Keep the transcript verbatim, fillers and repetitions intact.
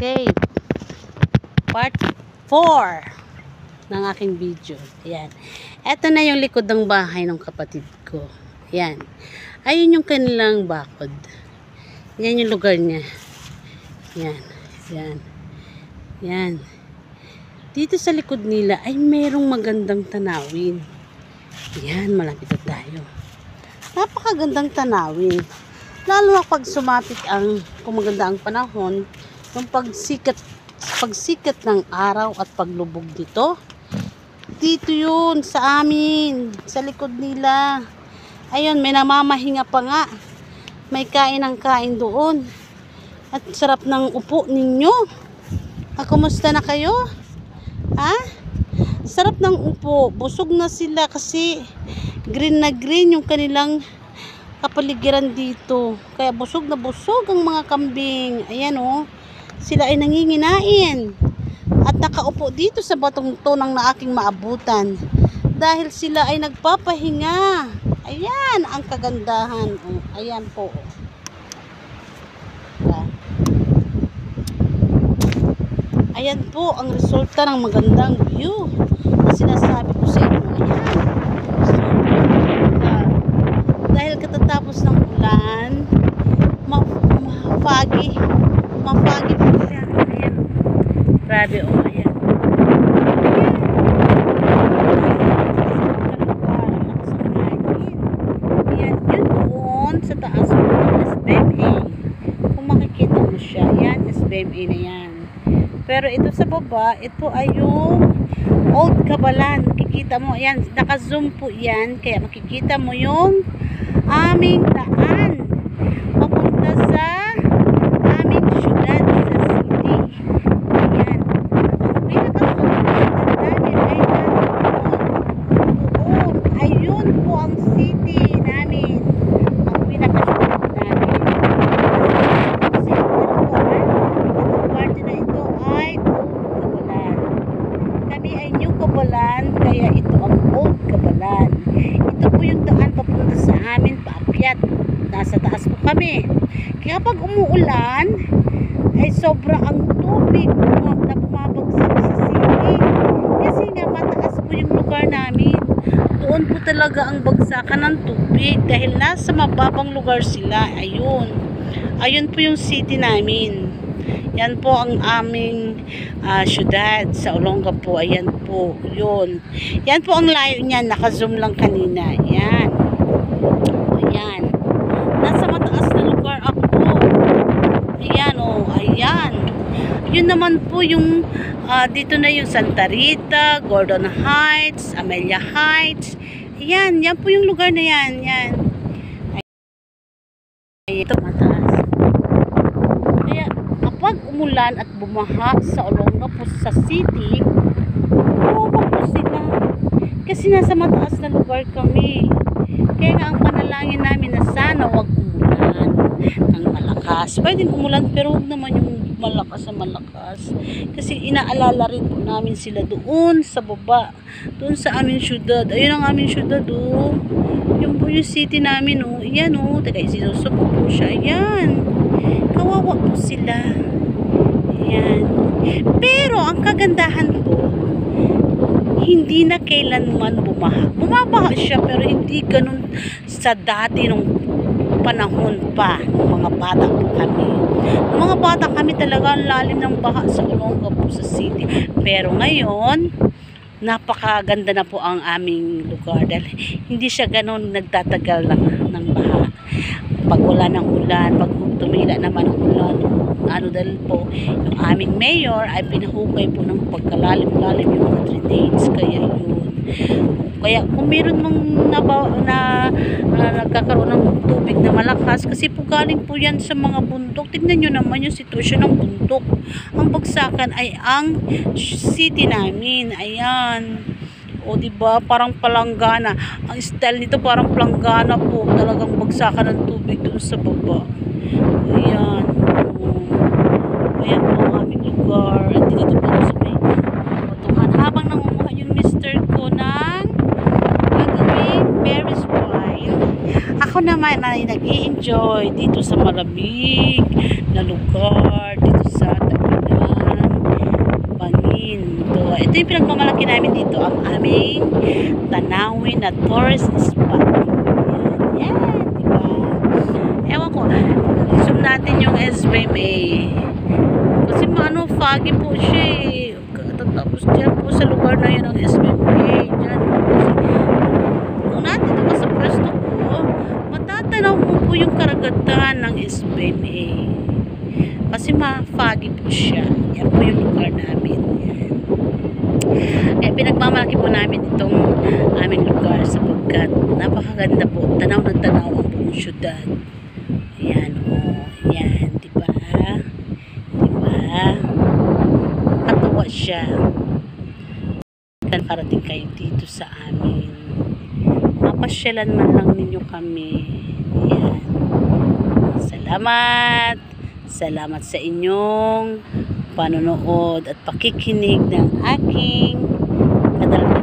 Okay, part four ng aking video. Ayan. Ito na yung likod ng bahay ng kapatid ko. Ayan. Ayun yung kanilang bakod. Ayan yung lugar niya. Ayan. Ayan. Ayan. Dito sa likod nila ay merong magandang tanawin. Ayan, malapit na tayo. Napakagandang tanawin. Lalo na pag sumapit ang, kung maganda ang panahon, yung pagsikat, pagsikat ng araw at paglubog dito. Dito yun, sa amin, sa likod nila. Ayun, may namamahinga pa nga. May kain ng kain doon. At sarap ng upo ninyo. Ah, kumusta na kayo? Ha? Sarap ng upo. Busog na sila kasi green na green yung kanilang kapaligiran dito. Kaya busog na busog ang mga kambing. Ayan o. Oh, sila ay nanginginain. At nakaupo dito sa batong to ng na aking maabutan. Dahil sila ay nagpapahinga. Ayan ang kagandahan. Oh, ayan po. Ayan po ang resulta ng magandang view. Sinasabi ko sa inyo. Ayan. Dahil katatapos ng ulan, ma-foggy, ma-foggy po siya. Ayan. Grabe o, oh, ayan. Ayan, yun doon sa taas po ng S B M A. Kung makikita mo siya, ayan, S B M A na yan. Pero ito sa baba, ito ay yung Old Cabalan. Makikita mo, ayan, naka-zoom po yan. Kaya makikita mo yung aming daan papunta sa aming syudad, sa city. Ayan. Ang pinaka-syudad namin ay doon. Ayun po ang city namin. Ang pinaka-syudad namin. Kasi ito, itong party na ito ay Old Cabalan. Kami ay New Cabalan, kaya ito ang Old Cabalan. Ito po yung daan papunta sa amin, paakyat. Nasa taas po kami. Kaya pag umuulan, ay sobra ang tubig na bumabagsak sa city. Kasi nga mataas po yung lugar namin. Doon po talaga ang bagsakan ng tubig dahil nasa mababang lugar sila. Ayun. Ayun po yung city namin. Yan po ang aming uh, syudad sa Olonga po. Ayan po. Yun. Yan po ang layo niyan. Naka-zoom lang kanina. Yan. Ayan. Nasa mataas na lugar ako. Ayan o. Oh, ayan. Yun naman po yung uh, dito na yung Santa Rita, Gordon Heights, Amelia Heights. Ayan. Yan po yung lugar na yan. Yan. Ayan. Ito mataas. Kaya kapag umulan at bumaha sa Olonga po sa city, kawawa po sila. Kasi nasa mataas na lugar kami. Kaya nga ang panalangin namin na sana wag umulan ng malakas. Pwedeng umulan pero huwag naman yung malakas na malakas. Kasi inaalala rin po namin sila doon sa baba. Doon sa aming syudad. Ayun ang aming syudad oh. Yung po yung city namin oh. Ayan oh. Teka, isinusup po siya. Ayan. Kawawa po sila. Ayan. Pero ang kagandahan po, hindi na kailanman bumaha. Bumabaha siya pero hindi ganun sa dati nung panahon pa ng mga bata po kami. Ng mga bata kami talaga ang lalim ng baha sa Olonga po sa city. Pero ngayon, napakaganda na po ang aming lugar dahil hindi siya ganun nagtatagal ng, ng baha. Pag wala ng ulan, pag tumila naman ang ulan, ano dahil po, yung aming mayor ay pinahukay po ng pagkalalim-lalim yung mga drainage. Kaya yun. Kaya kung meron mong na, na, na nagkakaroon ng tubig na malakas, kasi po galing po yan sa mga bundok. Tignan nyo naman yung sitwasyon ng bundok. Ang bagsakan ay ang city namin. Ayan. O diba, parang palanggana. Ang style nito parang palanggana po. Talagang bagsakan ng tubig doon sa baba. Ayan. O, ayan po ang aming lugar. At dito po sa may batuhan. Habang nangunguha yung mister ko ng gagawing berries wine, ako naman ay nag-i-enjoy dito sa malamig na lugar. Dito sa Tagina. yung pinagmamalaki namin dito, ang aming tanawin na tourist spot. Yan, yan, diba? Ewan ko, zoom natin yung S B M A. Kasi maano, foggy po siya eh. Tapos dyan po sa lugar na yun ang S B M A. Dyan po. Kung natin ito sa pwesto po, matatanaw mo po yung karagatan ng S B M A. Kasi ma-foggy po siya. Yan po yung lugar namin. Yan. Eh, pinagmamalaki po namin itong aming lugar sapagkat napakaganda po. Tanaw na tanaw ang buong syudad. Yan o. Oh, yan. Diba? Diba? Katuwa siya. Parating kayo dito sa amin. Mapasyalan man lang ninyo kami. Yan. Salamat. Salamat sa inyong panonood at pakikinig ng aking kadalasan